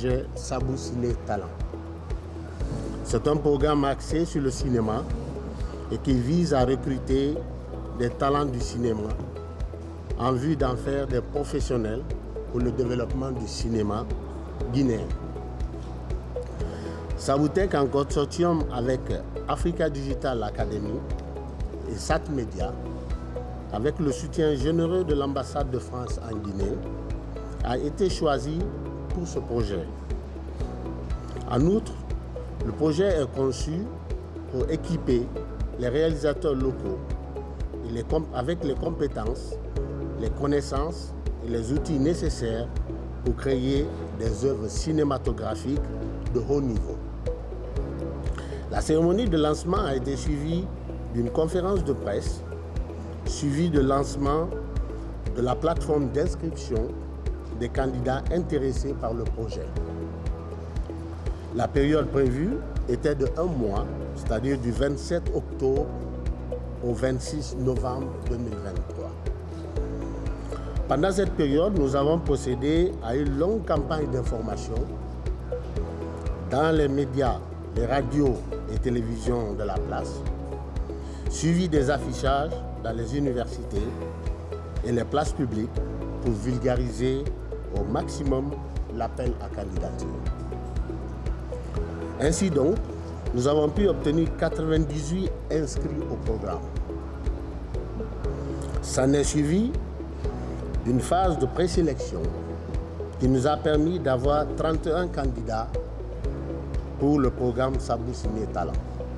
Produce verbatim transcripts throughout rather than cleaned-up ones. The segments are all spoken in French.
projet Sabou Ciné Talent. C'est un programme axé sur le cinéma et qui vise à recruter des talents du cinéma en vue d'en faire des professionnels pour le développement du cinéma guinéen. Saboutech, en consortium avec Africa Digital Academy et SatMedia, avec le soutien généreux de l'ambassade de France en Guinée, a été choisi pour ce projet. En outre, le projet est conçu pour équiper les réalisateurs locaux et les avec les compétences, les connaissances et les outils nécessaires pour créer des œuvres cinématographiques de haut niveau. La cérémonie de lancement a été suivie d'une conférence de presse, suivie de lancement de la plateforme d'inscription des candidats intéressés par le projet. La période prévue était de un mois, c'est-à-dire du vingt-sept octobre au vingt-six novembre deux mille vingt-trois. Pendant cette période, nous avons procédé à une longue campagne d'information dans les médias, les radios et télévisions de la place, suivi des affichages dans les universités et les places publiques pour vulgariser au maximum l'appel à candidature. Ainsi donc, nous avons pu obtenir quatre-vingt-dix-huit inscrits au programme. S'en est suivi d'une phase de présélection qui nous a permis d'avoir trente et un candidats pour le programme Sabou Ciné Talent.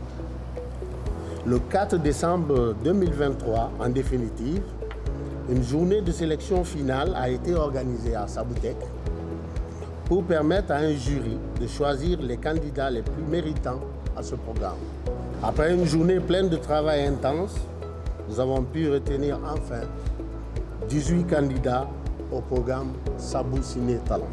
Le quatre décembre deux mille vingt-trois, en définitive, une journée de sélection finale a été organisée à Saboutech pour permettre à un jury de choisir les candidats les plus méritants à ce programme. Après une journée pleine de travail intense, nous avons pu retenir enfin dix-huit candidats au programme Sabou Ciné Talent.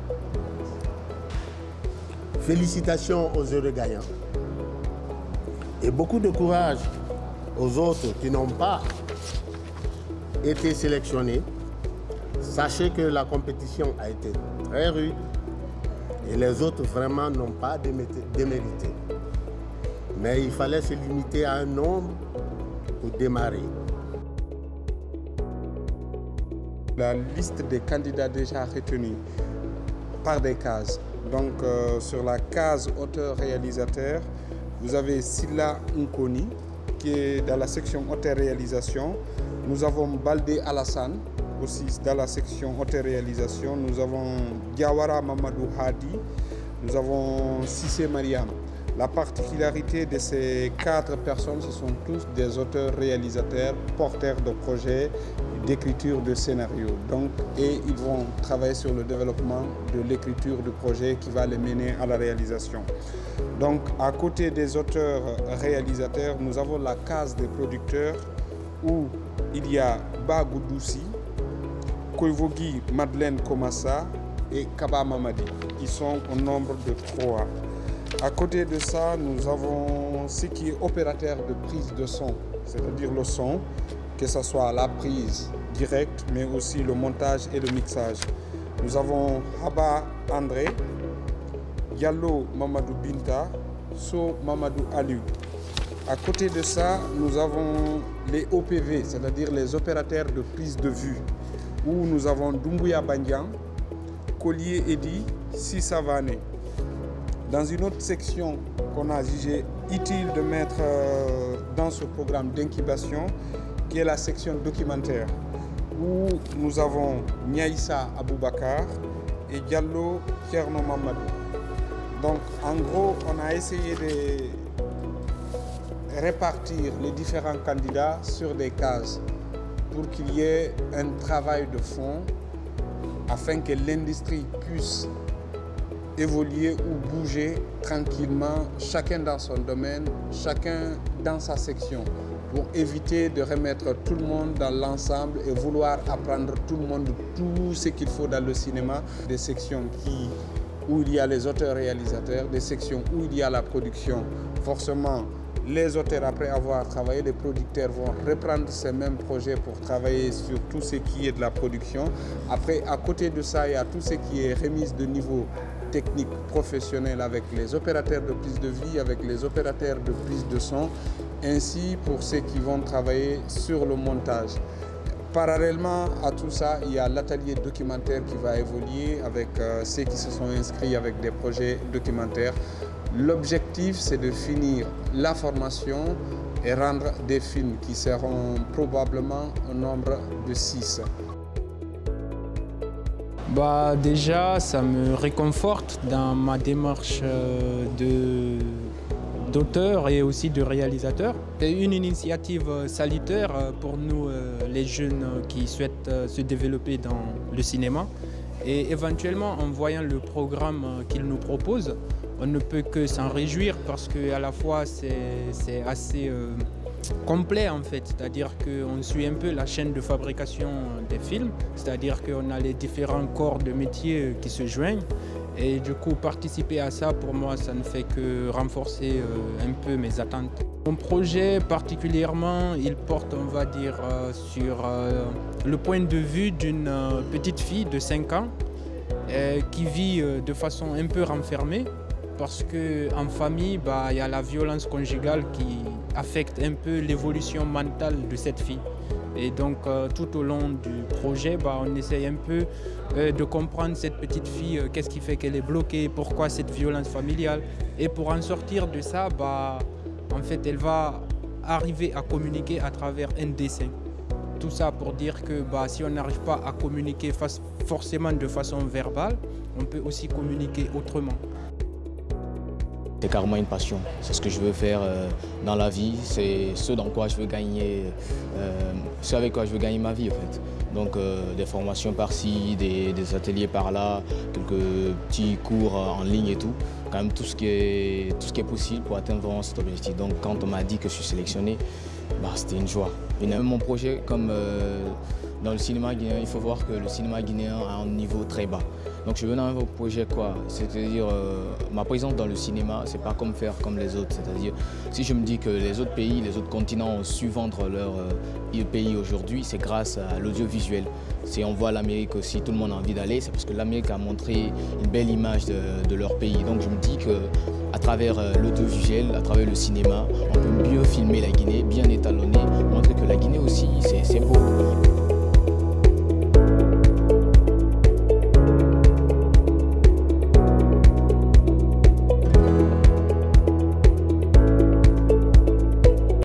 Félicitations aux heureux gagnants et beaucoup de courage aux autres qui n'ont pas été sélectionnés. Sachez que la compétition a été très rude et les autres vraiment n'ont pas démérité. Mais il fallait se limiter à un nombre pour démarrer. La liste des candidats déjà retenus par des cases. Donc euh, sur la case auteur-réalisateur, vous avez Silla Nkoni qui est dans la section auteur-réalisation. Nous avons Baldé Alassane aussi dans la section auteur-réalisation. Nous avons Diawara Mamadou Hadi. Nous avons Sissé Mariam. La particularité de ces quatre personnes, ce sont tous des auteurs-réalisateurs, porteurs de projets, d'écriture de scénarios. Donc, et ils vont travailler sur le développement de l'écriture du projet qui va les mener à la réalisation. Donc, à côté des auteurs-réalisateurs, nous avons la case des producteurs où il y a Bagoudousi, Koivogi Madeleine Komassa et Kaba Mamadi. Ils sont au nombre de trois. À côté de ça, nous avons ce qui est opérateur de prise de son, c'est-à-dire le son, que ce soit la prise directe, mais aussi le montage et le mixage. Nous avons Haba André, Diallo Mamadou Binta, So Mamadou Aliou. À côté de ça, nous avons les O P V, c'est-à-dire les opérateurs de prise de vue, où nous avons Doumbouya Bandian, Collier Edi, Sissavane. Dans une autre section qu'on a jugé utile de mettre dans ce programme d'incubation, qui est la section documentaire, où nous avons Niaïssa Aboubakar et Diallo Kierno Mamadou. Donc en gros, on a essayé de répartir les différents candidats sur des cases pour qu'il y ait un travail de fond afin que l'industrie puisse évoluer ou bouger tranquillement, chacun dans son domaine, chacun dans sa section, pour éviter de remettre tout le monde dans l'ensemble et vouloir apprendre tout le monde tout ce qu'il faut dans le cinéma. Des sections qui, où il y a les auteurs-réalisateurs, des sections où il y a la production. Forcément, les auteurs, après avoir travaillé, les producteurs vont reprendre ces mêmes projets pour travailler sur tout ce qui est de la production. Après, à côté de ça, il y a tout ce qui est remise de niveau technique professionnelle avec les opérateurs de prise de vie, avec les opérateurs de prise de son, ainsi pour ceux qui vont travailler sur le montage. Parallèlement à tout ça, il y a l'atelier documentaire qui va évoluer avec euh, ceux qui se sont inscrits avec des projets documentaires. L'objectif, c'est de finir la formation et rendre des films qui seront probablement au nombre de six. Bah, déjà, ça me réconforte dans ma démarche de, d'auteur et aussi de réalisateur. C'est une initiative salutaire pour nous, les jeunes qui souhaitent se développer dans le cinéma. Et éventuellement, en voyant le programme qu'il nous propose, on ne peut que s'en réjouir parce qu'à la fois, c'est assez euh, complet en fait. C'est-à-dire qu'on suit un peu la chaîne de fabrication des films, c'est-à-dire qu'on a les différents corps de métier qui se joignent. Et du coup, participer à ça, pour moi, ça ne fait que renforcer euh, un peu mes attentes. Mon projet, particulièrement, il porte, on va dire, euh, sur euh, le point de vue d'une euh, petite fille de cinq ans euh, qui vit euh, de façon un peu renfermée parce qu'en famille, bah, y a la violence conjugale qui affecte un peu l'évolution mentale de cette fille. Et donc, euh, tout au long du projet, bah, on essaye un peu euh, de comprendre cette petite fille, euh, qu'est-ce qui fait qu'elle est bloquée, pourquoi cette violence familiale. Et pour en sortir de ça, bah, en fait, elle va arriver à communiquer à travers un dessin. Tout ça pour dire que bah, si on n'arrive pas à communiquer forcément de façon verbale, on peut aussi communiquer autrement. C'est carrément une passion, c'est ce que je veux faire euh, dans la vie, c'est ce dans quoi je veux gagner, euh, ce avec quoi je veux gagner ma vie en fait. Donc euh, des formations par-ci, des, des ateliers par-là, quelques petits cours en ligne et tout. Quand même tout ce qui est, tout ce qui est possible pour atteindre vraiment cet objectif. Donc quand on m'a dit que je suis sélectionné, bah, c'était une joie. Et même mon projet, comme euh, dans le cinéma guinéen, il faut voir que le cinéma guinéen a un niveau très bas. Donc je veux dans un projet quoi, c'est-à-dire euh, ma présence dans le cinéma, c'est pas comme faire comme les autres. C'est-à-dire si je me dis que les autres pays, les autres continents ont su vendre leur euh, pays aujourd'hui, c'est grâce à l'audiovisuel. Si on voit l'Amérique aussi, tout le monde a envie d'aller, c'est parce que l'Amérique a montré une belle image de, de leur pays. Donc je me dis qu'à travers euh, l'audiovisuel, à travers le cinéma, on peut mieux filmer la Guinée, bien étalonner, montrer que la Guinée aussi, c'est beau.